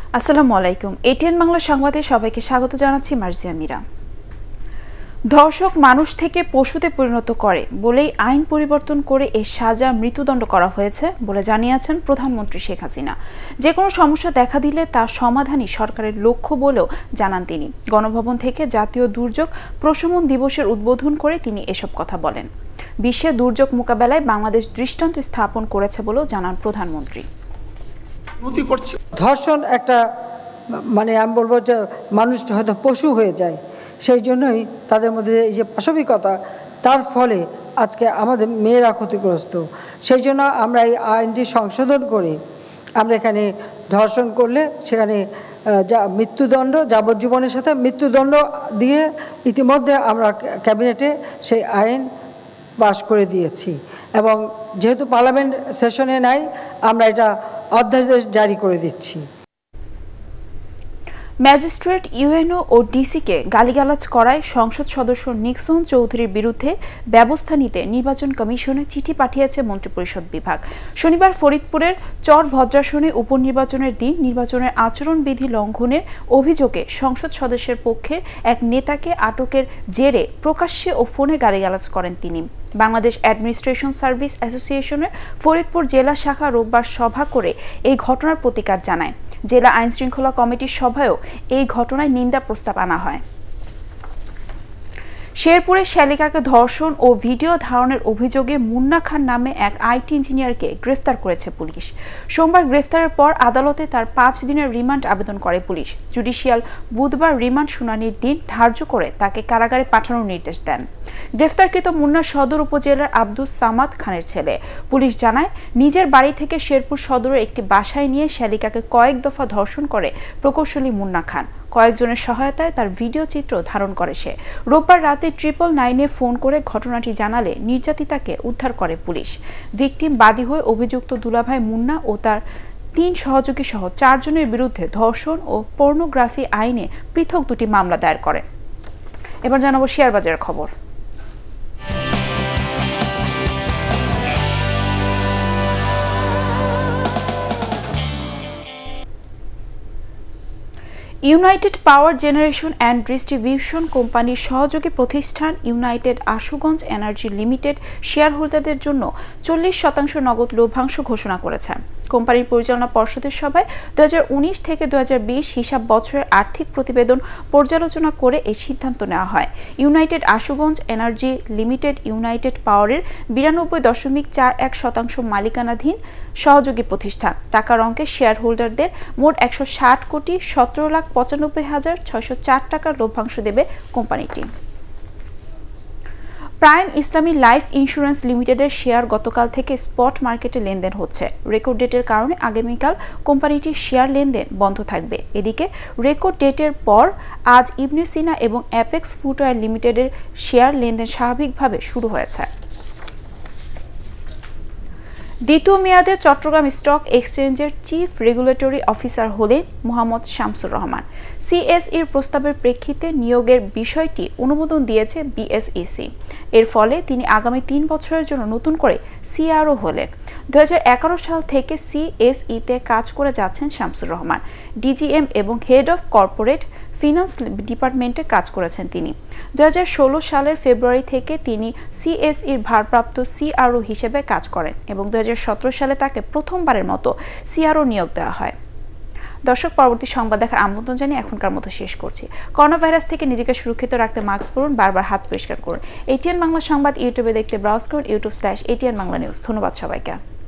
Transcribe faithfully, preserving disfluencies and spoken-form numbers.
আসসালামু আলাইকুম। এটিএন বাংলা সংবাদে সবাইকে স্বাগত জানাচ্ছি মার্জিয়া মিরা। ধর্ষক মানুষ থেকে পশুতে পরিণত করে বলেই আইন পরিবর্তন করে এর সাজা মৃত্যুদণ্ড করা হয়েছে বলে জানিয়েছেন প্রধানমন্ত্রী শেখ হাসিনা। যে কোনো সমস্যা দেখা দিলে তার সমাধানই সরকারের লক্ষ্য বলেও জানান তিনি। গণভবন থেকে জাতীয় দুর্যোগ প্রশমন দিবসের উদ্বোধন করে তিনি এসব কথা বলেন। বিশ্বে দুর্যোগ মোকাবেলায় বাংলাদেশ দৃষ্টান্ত স্থাপন করেছে বলেও জানান প্রধানমন্ত্রী। ধর্ষণ একটা মানে আমি বলবো যে মানুষ হয়তো পশু হয়ে যায়, সেই জন্যই তাদের মধ্যে এই যে পাশবিকতা, তার ফলে আজকে আমাদের মেয়েরা ক্ষতিগ্রস্ত। সেই জন্য আমরা এই আইনটি সংশোধন করে আমরা এখানে ধর্ষণ করলে সেখানে যা মৃত্যুদণ্ড, যাবজ্জীবনের সাথে মৃত্যুদণ্ড দিয়ে ইতিমধ্যে আমরা ক্যাবিনেটে সেই আইন পাশ করে দিয়েছি এবং যেহেতু পার্লামেন্ট সেশনে নাই আমরা এটা অধ্যাদেশ জারি করে দিচ্ছি। ম্যাজিস্ট্রেট, ইউএনও ও ডিসিকে গালিগালাজ করায় সংসদ সদস্য নিক্সন চৌধুরীর বিরুদ্ধে ব্যবস্থা নিতে নির্বাচন কমিশনে চিঠি পাঠিয়েছে মন্ত্রিপরিষদ বিভাগ। শনিবার ফরিদপুরের চর ভদ্রাসনে উপনির্বাচনের দিন নির্বাচনের আচরণবিধি লঙ্ঘনের অভিযোগে সংসদ সদস্যের পক্ষের এক নেতাকে আটকের জেরে প্রকাশ্যে ও ফোনে গালিগালাজ করেন তিনি। বাংলাদেশ অ্যাডমিনিস্ট্রেশন সার্ভিস অ্যাসোসিয়েশনের ফরিদপুর জেলা শাখা রোববার সভা করে এই ঘটনার প্রতিকার জানায়। জেলা আইন শৃঙ্খলা কমিটির সভায়ও এই ঘটনায় নিন্দা প্রস্তাব আনা হয়। শেরপুরে শ্যালিকাকে ধর্ষণ ও ভিডিও ধারণের অভিযোগে মুন্না খান নামে এক আইটি ইঞ্জিনিয়ারকে গ্রেফতার করেছে পুলিশ। সোমবার গ্রেফতারের পর আদালতে তার পাঁচ দিনের রিমান্ড আবেদন করে পুলিশ। জুডিশিয়াল বুধবার রিমান্ড শুনানির দিন ধার্য করে তাকে কারাগারে পাঠানোর নির্দেশ দেন। গ্রেফতারকৃত মুন্না সদর উপজেলার আব্দুস সামাদ খানের ছেলে। পুলিশ জানায়, নিজের বাড়ি থেকে শেরপুর সদরের একটি বাসায় নিয়ে শ্যালিকাকে কয়েক দফা ধর্ষণ করে প্রকৌশলী মুন্না খান। কয়েকজনের সহায়তায় তার ভিডিও চিত্র ধারণ করে সে। রোববার রাতে ট্রিপল নাইনে ফোন করে ঘটনাটি জানালে নির্যাতিতাকে উদ্ধার করে পুলিশ। ভিকটিম বাদী হয়ে অভিযুক্ত দুলাভাই মুন্না ও তার তিন সহযোগী সহ চারজনের বিরুদ্ধে ধর্ষণ ও পর্নোগ্রাফি আইনে পৃথক দুটি মামলা দায়ের করে। এবার জানাবো শেয়ার বাজারের খবর। United power generation and distribution কোম্পানির সহযোগী প্রতিষ্ঠান united Ashuganj energy limited share হোল্ডারদের জন্য চল্লিশ শতাংশ নগদ লভ্যাংশ ঘোষণা করেছে। কোম্পানির পরিচালনা পর্ষদের সভায় দু হাজার উনিশ থেকে দু হাজার বিশ হিসাব বছরের আর্থিক প্রতিবেদন পর্যালোচনা করে এই সিদ্ধান্ত নেওয়া হয়। United Ashuganj energy limited united পাওয়ারের বিরানব্বই দশমিক চার এক শতাংশ মালিকানাধীন সহযোগী প্রতিষ্ঠান। টাকার অঙ্কে শেয়ার হোল্ডারদের মোট একশো ষাট কোটি সতেরো লাখ পঁচানব্বই হাজার ছয়শো চার টাকার লভ্যাংশ দেবে কোম্পানিটি। প্রাইম ইসলামী লাইফ ইন্স্যুরেন্স লিমিটেডের শেয়ার গতকাল থেকে স্পট মার্কেটে লেনদেন হচ্ছে। রেকর্ড ডেটের কারণে আগামীকাল কোম্পানিটির শেয়ার লেনদেন বন্ধ থাকবে। এদিকে রেকর্ড ডেটের পর আজ ইবনে সিনা এবং অ্যাপেক্স ফুটওয়্যার লিমিটেডের শেয়ার লেনদেন স্বাভাবিকভাবে শুরু হয়েছে। দ্বিতীয় মেয়াদে চট্টগ্রাম স্টক এক্সচেঞ্জের চিফ রেগুলেটরি অফিসার হলেন মোহাম্মদ শামসুর রহমান। সিএসইর প্রস্তাবের প্রেক্ষিতে নিয়োগের বিষয়টি অনুমোদন দিয়েছে বিএসইসি। এর ফলে তিনি আগামী তিন বছরের জন্য নতুন করে সিআরও হলেন। দু হাজার এগারো সাল থেকে সিএসইতে কাজ করে যাচ্ছেন শামসুর রহমান। ডিজিএম এবং হেড অফ কর্পোরেট ফিনান্স ডিপার্টমেন্টে কাজ করেছেন তিনি। দু হাজার ষোলো সালের ফেব্রুয়ারি থেকে তিনি সিএসইর ভারপ্রাপ্ত সিআরও হিসেবে কাজ করেন এবং দু হাজার সতেরো সালে তাকে প্রথমবারের মতো সিআরও নিয়োগ দেওয়া হয়। দর্শক, পরবর্তী সংবাদ দেখার আমন্ত্রণ জানিয়ে এখনকার মতো শেষ করছি। করোনা ভাইরাস থেকে নিজেকে সুরক্ষিত রাখতে মাস্ক পরুন, বারবার হাত পরিষ্কার করুন। এটিএন বাংলা সংবাদ ইউটিউবে দেখতে ব্রাউজ করুন YouTube slash ATN Bangla news. ধন্যবাদ সবাইকে।